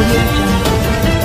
Audio Jungle.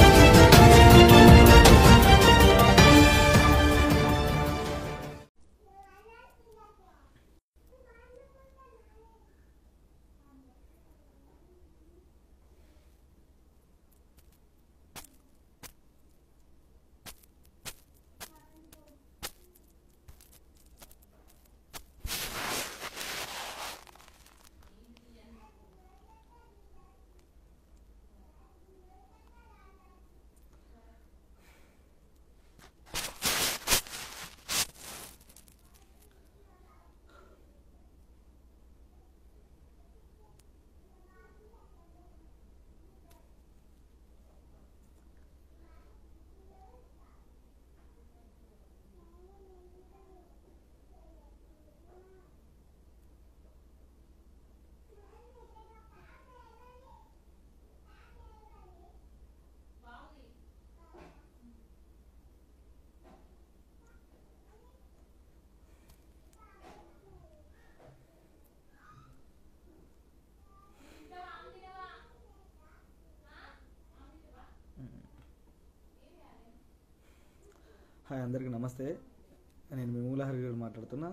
Hi, అందరికీ నమస్తే. నేను మీ మూలహరి గారు మాట్లాడుతున్నా.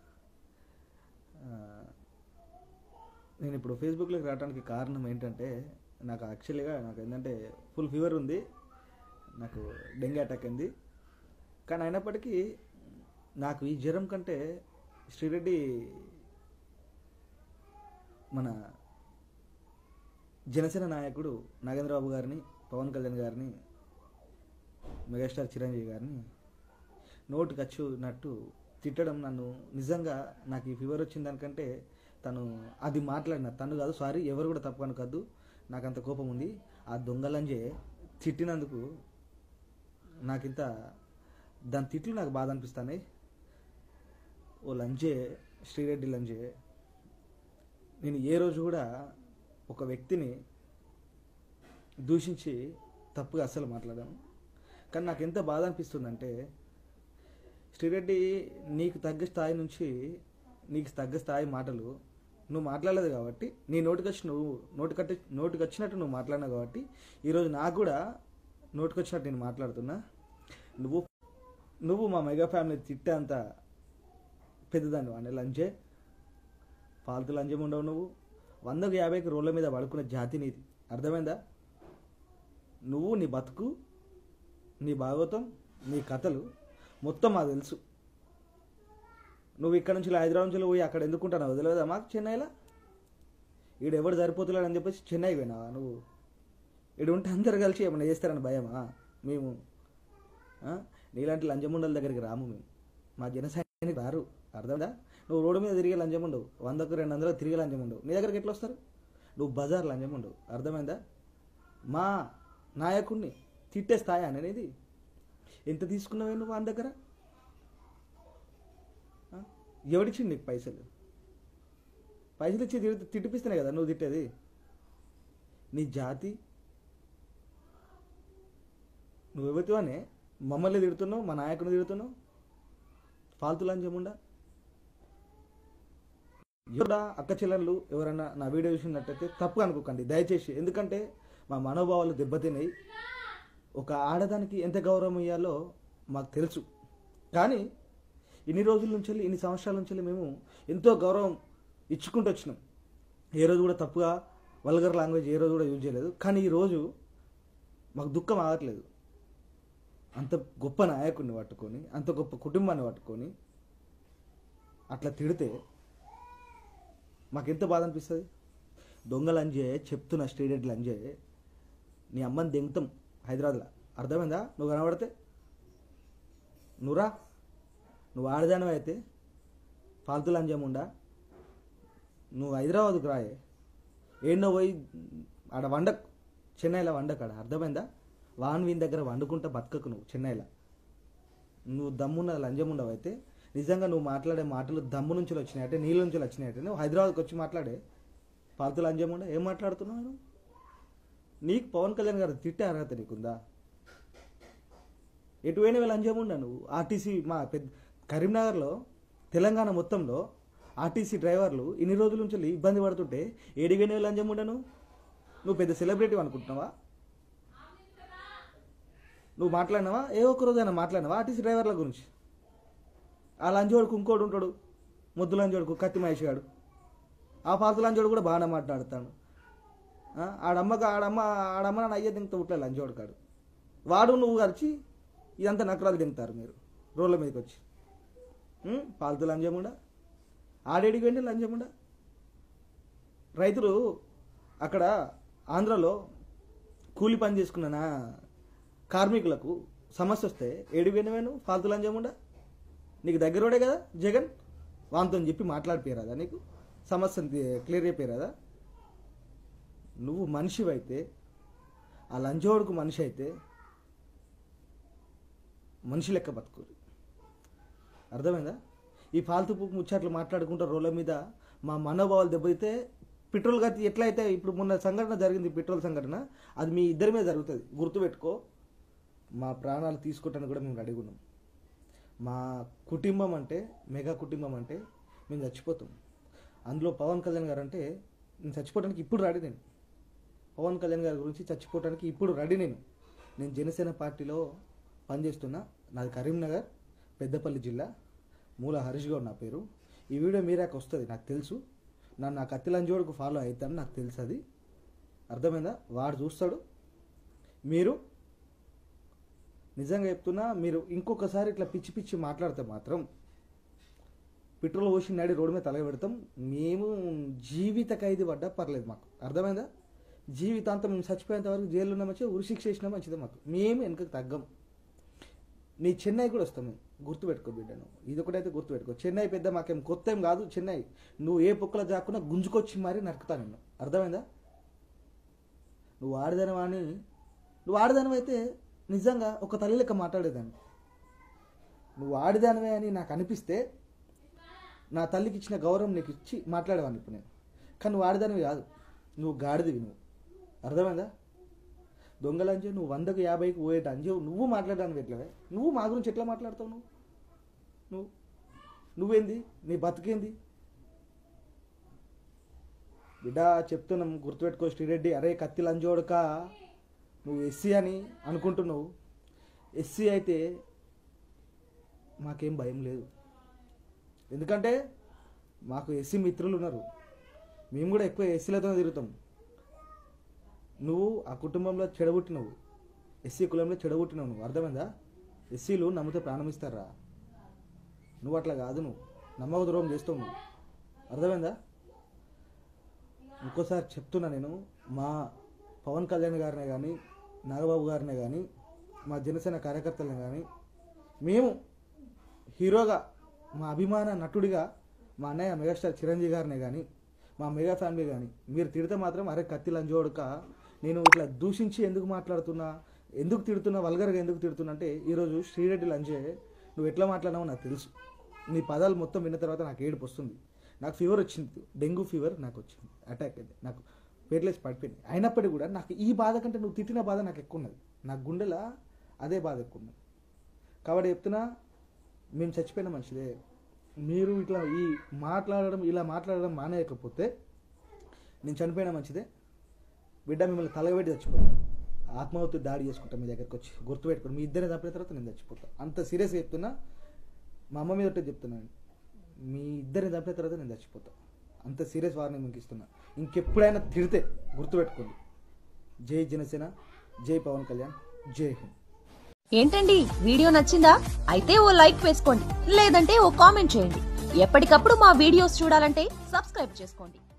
నేను ఇప్పుడు ఫేస్బుక్లోకి రావడానికి కారణం ఏంటంటే, నాకు ఏంటంటే ఫుల్ ఫీవర్ ఉంది, నాకు డెంగ్యూ అటాక్ అయింది. కానీ అయినప్పటికీ నాకు ఈ జ్వరం కంటే శ్రీరెడ్డి మన జనసేన నాయకుడు నాగేంద్రబాబు గారిని, పవన్ కళ్యాణ్ గారిని, మెగాస్టార్ చిరంజీవి గారిని నోటుకు వచ్చినట్టు తిట్టడం, నన్ను నిజంగా నాకు ఈ ఫీవర్ వచ్చిన దానికంటే అది మాట్లాడిన తను కాదు, సారీ, ఎవరు కూడా తప్పు అనుకోద్దు, నాకు అంత కోపం ఉంది. ఆ దొంగలంజే తిట్టినందుకు నాకింత దాని తిట్లు నాకు బాధ అనిపిస్తాయి. ఓ లంజే, శ్రీరెడ్డి లంజే, నేను ఏ రోజు కూడా ఒక వ్యక్తిని దూషించి తప్పుగా అస్సలు మాట్లాడాను. కానీ నాకు ఎంత బాధ అనిపిస్తుందంటే, శ్రీరెడ్డి నీకు తగ్గ స్థాయి మాటలు నువ్వు మాట్లాడలేదు కాబట్టి, నీ నోటికి వచ్చినట్టు నువ్వు మాట్లాడినావు కాబట్టి ఈరోజు నాకు కూడా నోటికొచ్చినట్టు నేను మాట్లాడుతున్నా. నువ్వు మా మెగా ఫ్యామిలీ తిట్టే అంత పెద్దదాన్ని వాడిని లంజే, ఫాల్తు లంజం ఉండవు. నువ్వు 100కి 50కి రోడ్ల మీద పడుకునే జాతి నీది, అర్థమైందా? నువ్వు నీ బతుకు, నీ భాగవతం, నీ కథలు మొత్తం మాకు తెలుసు. నువ్వు ఇక్కడ నుంచి హైదరాబాద్ నుంచి పోయి అక్కడ ఎందుకుంటున్నావు తెలియదా మాకు? చెన్నైలో ఈడెవడు సరిపోతున్నాడు అని చెప్పేసి చెన్నైకి పోయినావా నువ్వు? ఈడు ఉంటే అందరు కలిసి ఏమన్నా చేస్తారని భయమా? మేము నీలాంటి లంజముండల దగ్గరికి రాము, మేము మా జనసైనికులు రారు, అర్థమైందా? నువ్వు రోడ్డు మీద తిరిగే లంజం ఉండవు, 100కు 200 తిరిగే లంజం ఉండవు. నీ దగ్గరికి ఎట్లా వస్తారు? నువ్వు బజార్ లంజం ఉండవు, అర్థమైందా? మా నాయకుడిని తిట్టే స్థాయి అనేది ఎంత తీసుకున్నావే నువ్వు ఆయన దగ్గర? ఎవడిచ్చింది నీకు పైసలు ఇచ్చి తిట్టిపిస్తున్నాయి కదా నువ్వు తిట్టేది. నీ జాతి నువ్వు ఎవరితోనే మమ్మల్ని తిడుతున్నావు, మా నాయకుని తిడుతున్నావు, ఫాల్తు లంజముండా. ఎవడా అక్క చెల్లెళ్ళు ఎవరన్నా నా వీడియో చూసినట్టయితే తప్పుగా అనుకోకండి దయచేసి, ఎందుకంటే మా మనోభావాలు దెబ్బతిన్నాయి. ఒక ఆడదానికి ఎంత గౌరవం ఇవ్వాలో మాకు తెలుసు, కానీ ఇన్ని రోజుల నుంచి, ఇన్ని సంవత్సరాల నుంచి మేము ఎంతో గౌరవం ఇచ్చుకుంటూ వచ్చినాం. ఏ రోజు కూడా తప్పుగా వల్గర్ లాంగ్వేజ్ ఏ రోజు కూడా యూజ్ చేయలేదు. కానీ ఈరోజు మాకు దుఃఖం ఆగట్లేదు. అంత గొప్ప నాయకుడిని పట్టుకొని, అంత గొప్ప కుటుంబాన్ని పట్టుకొని అట్లా తిడితే మాకెంత బాధ అనిపిస్తుంది. దొంగలంజే చెప్తున్న శ్రీరెడ్డి లంజే, నీ అమ్మని దెంగతాం హైదరాబాద్లో, అర్థమైందా? నువ్వు కనబడితే నువ్వు ఆడదానం అయితే ఫాల్తు లంజముండా, నువ్వు హైదరాబాద్కు రాయే, ఏడో పోయి ఆడ వండకు, చెన్నైలో వండకాడ, అర్థమైందా? వీని దగ్గర వండుకుంటా బతకకు నువ్వు చెన్నైలో. నువ్వు దమ్మున్న లంజముండవు అయితే, నిజంగా నువ్వు మాట్లాడే మాటలు దమ్ము నుంచి వచ్చినాయంటే, నీళ్ళ నుంచి వచ్చినాయంటే నువ్వు హైదరాబాద్కి వచ్చి మాట్లాడే. ఫాల్తు లంజముండా ఏం మాట్లాడుతున్నావు? నీకు పవన్ కళ్యాణ్ గారు తిట్టే అర్హత నీకుందా? ఎటువైన లంజముండా నువ్వు? ఆర్టీసీ మా కరీంనగర్లో, తెలంగాణ మొత్తంలో ఆర్టీసీ డ్రైవర్లు ఇన్ని రోజుల నుంచి ఇబ్బంది పడుతుంటే ఏడిపోయిన లంజముండా నువ్వు పెద్ద సెలబ్రిటీ అనుకుంటున్నావా? నువ్వు మాట్లాడినావా? ఏ ఒక్క రోజైనా మాట్లాడినావా ఆర్టీసీ డ్రైవర్ల గురించి? ఆ లంచోడుకు ఇంకోడు ఉంటాడు, ముద్దు లంచోడుకు కత్తి మహేష్ గాడు. ఆ పాత లంచోడు కూడా బాగానే మాట్లాడతాడు. ఆడమ్మ నన్ను అయ్యే దింగుతూ ఉట్లే లంచోడు కాడు. వాడు నువ్వు కలిసి ఇదంతా నకరాలు దింగుతారు మీరు రోడ్ల మీదకి వచ్చి. పాలతూ లంచముండా ఆడేడికి వెళ్ళి లంచముండా. రైతులు అక్కడ ఆంధ్రలో కూలి పని చేసుకున్న కార్మికులకు సమస్య వస్తే ఏడు వినవేను పాలతూ లంచముండా. నీకు దగ్గరోడే కదా జగన్, వాంతో చెప్పి మాట్లాడిపోయారా? నీకు సమస్యను క్లియర్ అయిపోయారా? నువ్వు మనిషివైతే, ఆ లంచోడుకు మనిషి అయితే మనిషి లెక్క బతుకురు. అర్థమైందా? ఈ ఫాల్తూ ముచ్చట్లు మాట్లాడుకుంటూ రోడ్ల మీద మా మనోభావాలు దెబ్బతితే పెట్రోల్ గతి ఎట్లయితే ఇప్పుడు మొన్న సంఘటన జరిగింది, పెట్రోల్ సంఘటన, అది మీ ఇద్దరి మీద జరుగుతుంది. గుర్తుపెట్టుకో. మా ప్రాణాలు తీసుకుంటానికి కూడా మేము రెడీగా ఉన్నాం. మా కుటుంబం అంటే, మెగా కుటుంబం అంటే మేము చచ్చిపోతాం. అందులో పవన్ కళ్యాణ్ గారు అంటే నేను చచ్చిపోవడానికి ఇప్పుడు రెడీ. నేను పవన్ కళ్యాణ్ గారి గురించి చచ్చిపోవడానికి ఇప్పుడు రెడీ. నేను జనసేన పార్టీలో పనిచేస్తున్నా. నాది కరీంనగర్, పెద్దపల్లి జిల్లా, మూల హరీష్ గౌడ్ నా పేరు. ఈ వీడియో మీరాక వస్తుంది నాకు తెలుసు. నా కత్తి లంచోడుకు ఫాలో అవుతాను నాకు తెలుసు. అది అర్థమైందా? వాడు చూస్తాడు. మీరు నిజంగా చెప్తున్నా, మీరు ఇంకొకసారి ఇట్లా పిచ్చి పిచ్చి మాట్లాడితే మాత్రం పెట్రోల్ పోసి నాడి రోడ్డు మీద తలగబెడతాం. మేము జీవిత ఖైదీ పడ్డా పర్లేదు మాకు. అర్థమైందా? జీవితాంతం మేము చచ్చిపోయేంత వరకు జైల్లో ఉన్న మంచిగా, ఉరిశిక్ష చేసినా మంచిదే మాకు. మేము వెనకకు తగ్గం. నీ చెన్నై కూడా వస్తాం మేము. గుర్తుపెట్టుకో బిడ్డ, నువ్వు ఇది ఒకటైతే గుర్తుపెట్టుకో. చెన్నై పెద్ద మాకేం కొత్త ఏం కాదు. చెన్నై నువ్వు ఏ పొక్కలో జాక్కున్నా గుంజుకొచ్చి మరీ నరుకుతా నిన్ను. అర్థమైందా? నువ్వు ఆడదానివైతే నిజంగా ఒక తల్లి లెక్క మాట్లాడేదాన్ని. నువ్వు ఆడదానివే అని నాకు అనిపిస్తే నా తల్లికి ఇచ్చిన గౌరవం నీకు ఇచ్చి మాట్లాడేవాడిని ఇప్పుడు నేను. కానీ నువ్వు ఆడదానివి కాదు, నువ్వు గాడిదివి. నువ్వు అర్థమైందా? దొంగలంజే నువ్వు 100కు 50కి పోయేట అంజే నువ్వు మాట్లాడడానికి ఎట్లవే? నువ్వు మా గురించి ఎట్లా మాట్లాడతావు? నువ్వేంది? నీ బతుకేంది? బిడ్డ చెప్తున్నాం, గుర్తుపెట్టుకో శ్రీరెడ్డి. అరే కత్తి లంజోడక, నువ్వు ఎస్సీ అని అనుకుంటున్నావు. ఎస్సీ అయితే మాకేం భయం లేదు. ఎందుకంటే మాకు ఎస్సీ మిత్రులు ఉన్నారు. మేము కూడా ఎక్కువ ఎస్సీలతో తిరుగుతాం. నువ్వు ఆ కుటుంబంలో చెడగొట్టినవు, ఎస్సీ కులంలో చెడగొట్టినావు. నువ్వు అర్థమైందా? ఎస్సీలు నమ్మితే ప్రాణం ఇస్తారా? నువ్వు అట్లా కాదు. నువ్వు నమ్మక ద్రోహం చేస్తావు నువ్వు. అర్థమైందా? ఇంకోసారి చెప్తున్నా నేను, మా పవన్ కళ్యాణ్ గారినే కానీ, నాగబాబు గారినే కానీ, మా జనసేన కార్యకర్తలను కానీ, మేము హీరోగా, మా అభిమాన నటుడిగా మా అన్నయ్య మెగాస్టార్ చిరంజీవి గారినే కానీ, మా మెగా ఫ్యామిలీ కానీ మీరు తిడితే మాత్రం అరే కత్తి లంజోడక, నేను ఇట్లా దూషించి ఎందుకు మాట్లాడుతున్నా, ఎందుకు తిడుతున్నా, వల్గర్గా ఎందుకు తిడుతున్నా అంటే, ఈరోజు శ్రీరెడ్డి లంజే నువ్వు ఎట్లా మాట్లాడినావో నాకు తెలుసు. నీ పదాలు మొత్తం విన్న తర్వాత నాకు ఏడుపు వస్తుంది. నాకు ఫీవర్ వచ్చింది, డెంగ్యూ ఫీవర్ నాకు వచ్చింది, అటాక్ అయింది, నాకు పేర్లేసి పడిపోయింది. అయినప్పటికీ కూడా నాకు ఈ బాధ కంటే నువ్వు తిట్టిన బాధ నాకు ఎక్కువ ఉన్నది. నాకు గుండెలా అదే బాధ ఎక్కువ ఉన్నది. కాబట్టి చెప్తున్నా, మేము చచ్చిపోయిన మంచిదే. మీరు ఇట్లా ఇలా మాట్లాడడం మానేయకపోతే నేను చనిపోయినా మంచిదే. బిడ్డ మిమ్మల్ని తలగబెట్టి చచ్చిపోతాను. ఆత్మాహుతి దాడి చేసుకుంటాను మీ దగ్గరికి వచ్చి. గుర్తుపెట్టుకోండి, మీ ఇద్దరిని చంపిన తర్వాత నేను చచ్చిపోతాను. అంత సీరియస్గా చెప్తున్నా. మా అమ్మ మీద చెప్తున్నాను, మీ ఇద్దరిని చంపిన తర్వాత నేను చచ్చిపోతాను. అంత సీరియస్ వార్నింగ్ మీకు ఇస్తున్నా. ఇంకెప్పుడైనా తిడితే గుర్తుపెట్టుకోండి. జై జనసేన, జై పవన్ కళ్యాణ్, జై హింద్. ఏంటండి వీడియో నచ్చిందా? అయితే ఓ లైక్ వేసుకోండి, లేదంటే ఓ కామెంట్ చేయండి. ఎప్పటికప్పుడు మా వీడియోస్ చూడాలంటే సబ్స్క్రైబ్ చేసుకోండి.